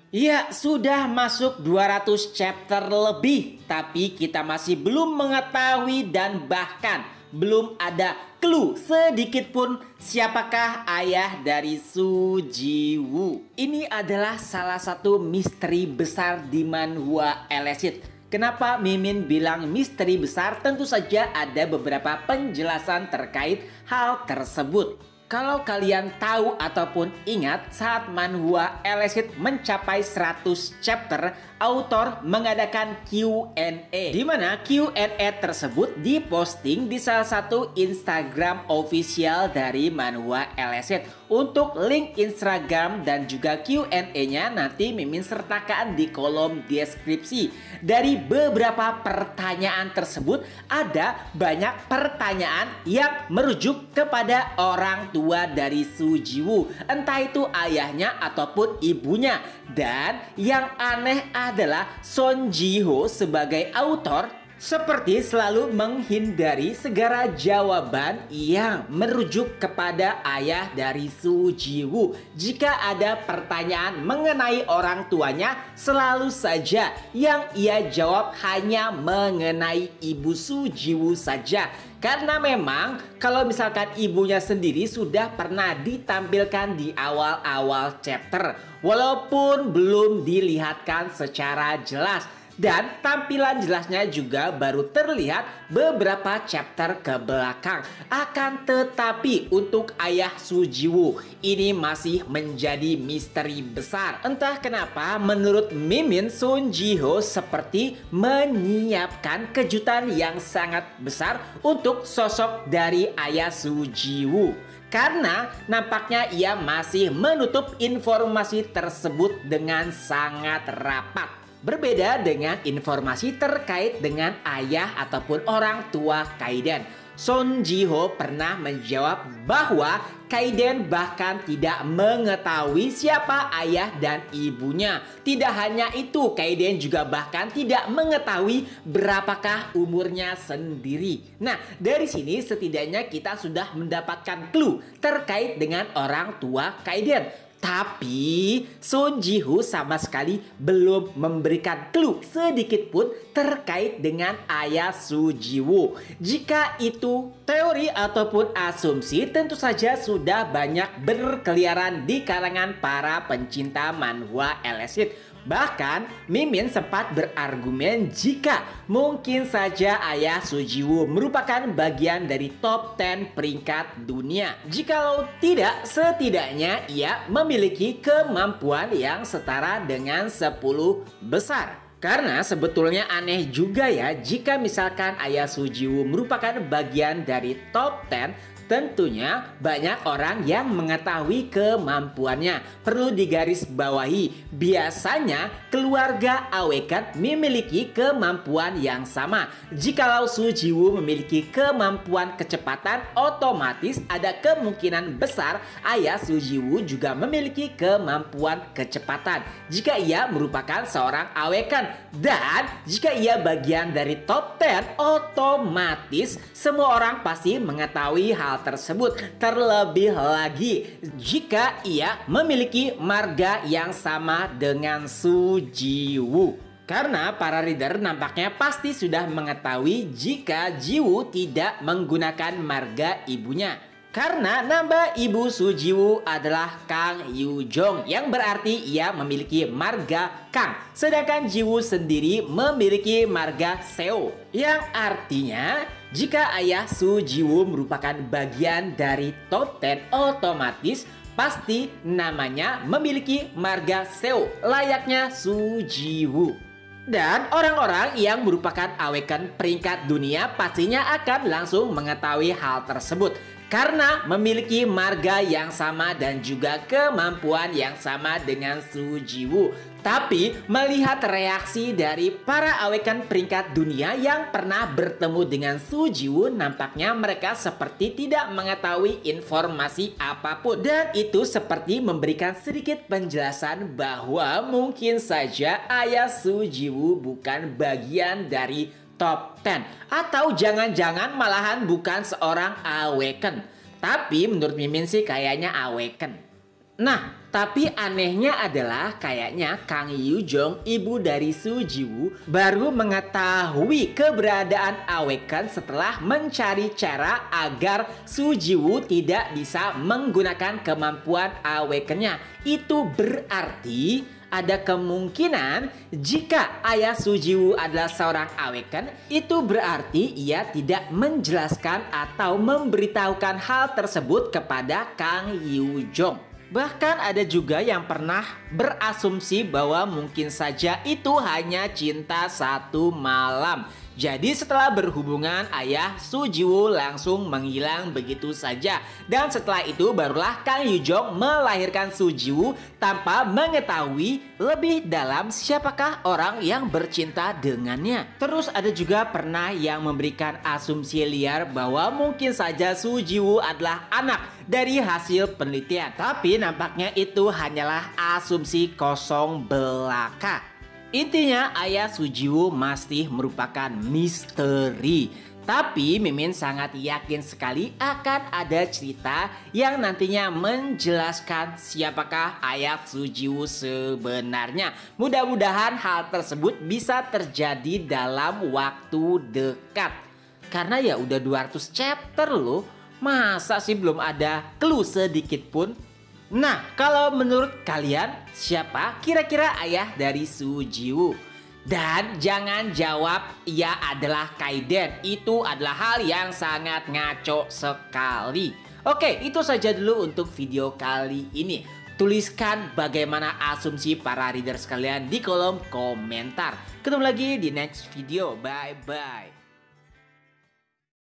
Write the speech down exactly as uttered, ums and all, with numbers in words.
Ya, sudah masuk dua ratus chapter lebih, tapi kita masih belum mengetahui dan bahkan belum ada clue sedikit pun siapakah ayah dari Su Jiwoo. Ini adalah salah satu misteri besar di manhwa Elicit. Kenapa Mimin bilang misteri besar? Tentu saja ada beberapa penjelasan terkait hal tersebut. Kalau kalian tahu ataupun ingat, saat manhwa Elicit mencapai seratus chapter, autor mengadakan Q and A, di mana Q and A tersebut diposting di salah satu Instagram official dari manhwa Elicit. Untuk link Instagram dan juga Q and A-nya nanti Mimin sertakan di kolom deskripsi. Dari beberapa pertanyaan tersebut, ada banyak pertanyaan yang merujuk kepada orang tua dari Su Jiwoo, entah itu ayahnya ataupun ibunya. Dan yang aneh adalah Son Ji-ho sebagai autor seperti selalu menghindari segala jawaban yang merujuk kepada ayah dari Su Jiwoo. Jika ada pertanyaan mengenai orang tuanya, selalu saja yang ia jawab hanya mengenai ibu Su Jiwoo saja. Karena memang kalau misalkan ibunya sendiri sudah pernah ditampilkan di awal-awal chapter, walaupun belum dilihatkan secara jelas. Dan tampilan jelasnya juga baru terlihat beberapa chapter ke belakang. Akan tetapi untuk ayah Su Jiwoo ini masih menjadi misteri besar. Entah kenapa menurut Mimin, Son Ji-ho seperti menyiapkan kejutan yang sangat besar untuk sosok dari ayah Su Jiwoo. Karena nampaknya ia masih menutup informasi tersebut dengan sangat rapat. Berbeda dengan informasi terkait dengan ayah ataupun orang tua Kaiden. Son Ji-ho pernah menjawab bahwa Kaiden bahkan tidak mengetahui siapa ayah dan ibunya. Tidak hanya itu, Kaiden juga bahkan tidak mengetahui berapakah umurnya sendiri. Nah, dari sini setidaknya kita sudah mendapatkan clue terkait dengan orang tua Kaiden. Tapi Son Ji-ho sama sekali belum memberikan clue sedikit pun terkait dengan ayah Su Jiwoo. Jika itu teori ataupun asumsi, tentu saja sudah banyak berkeliaran di kalangan para pencinta manhwa Elicit. Bahkan Mimin sempat berargumen jika mungkin saja ayah Su Jiwoo merupakan bagian dari top sepuluh peringkat dunia. Jikalau tidak, setidaknya ia memiliki kemampuan yang setara dengan sepuluh besar. Karena sebetulnya aneh juga ya jika misalkan ayah Su Jiwoo merupakan bagian dari top sepuluh. Tentunya banyak orang yang mengetahui kemampuannya. Perlu digarisbawahi, biasanya keluarga Awaken memiliki kemampuan yang sama. Jikalau Su Jiwoo memiliki kemampuan kecepatan, otomatis ada kemungkinan besar ayah Su Jiwoo juga memiliki kemampuan kecepatan jika ia merupakan seorang Awaken. Dan jika ia bagian dari top sepuluh, otomatis semua orang pasti mengetahui hal tersebut. Terlebih lagi jika ia memiliki marga yang sama dengan Su Jiwoo. Karena para reader nampaknya pasti sudah mengetahui jika Jiwoo tidak menggunakan marga ibunya. Karena nama ibu Su Jiwoo adalah Kang Yujong, yang berarti ia memiliki marga Kang. Sedangkan Jiwoo sendiri memiliki marga Seo, yang artinya jika ayah Su Jiwoo merupakan bagian dari top sepuluh, otomatis pasti namanya memiliki marga Seo, layaknya Su Jiwoo. Dan orang-orang yang merupakan Awaken peringkat dunia pastinya akan langsung mengetahui hal tersebut. Karena memiliki marga yang sama dan juga kemampuan yang sama dengan Su Jiwoo. Tapi melihat reaksi dari para Awaken peringkat dunia yang pernah bertemu dengan Su Jiwoo, nampaknya mereka seperti tidak mengetahui informasi apapun. Dan itu seperti memberikan sedikit penjelasan bahwa mungkin saja ayah Su Jiwoo bukan bagian dari top sepuluh. Atau jangan-jangan malahan bukan seorang Awaken. Tapi menurut Mimin sih kayaknya Awaken. Nah, tapi anehnya adalah kayaknya Kang Yoo-jong, ibu dari Soo Ji-woo, baru mengetahui keberadaan Awaken setelah mencari cara agar Soo Ji-woo tidak bisa menggunakan kemampuan Awaken-nya. Itu berarti ada kemungkinan jika ayah Soo Ji-woo adalah seorang Awaken, itu berarti ia tidak menjelaskan atau memberitahukan hal tersebut kepada Kang Yoo-jong. Bahkan ada juga yang pernah berasumsi bahwa mungkin saja itu hanya cinta satu malam. Jadi setelah berhubungan, ayah Soo Ji-woo langsung menghilang begitu saja. Dan setelah itu barulah Kang Yoo-jong melahirkan Soo Ji-woo tanpa mengetahui lebih dalam siapakah orang yang bercinta dengannya. Terus ada juga pernah yang memberikan asumsi liar bahwa mungkin saja Soo Ji-woo adalah anak dari hasil penelitian. Tapi nampaknya itu hanyalah asumsi kosong belaka. Intinya ayah Soo Ji-woo masih merupakan misteri. Tapi Mimin sangat yakin sekali akan ada cerita yang nantinya menjelaskan siapakah ayah Soo Ji-woo sebenarnya. Mudah-mudahan hal tersebut bisa terjadi dalam waktu dekat. Karena ya udah dua ratus chapter loh. Masa sih belum ada clue sedikit pun? Nah, kalau menurut kalian siapa kira-kira ayah dari Soo Ji-woo? Dan jangan jawab ia adalah Kaiden. Itu adalah hal yang sangat ngaco sekali. Oke, itu saja dulu untuk video kali ini. Tuliskan bagaimana asumsi para reader sekalian di kolom komentar. Ketemu lagi di next video. Bye-bye.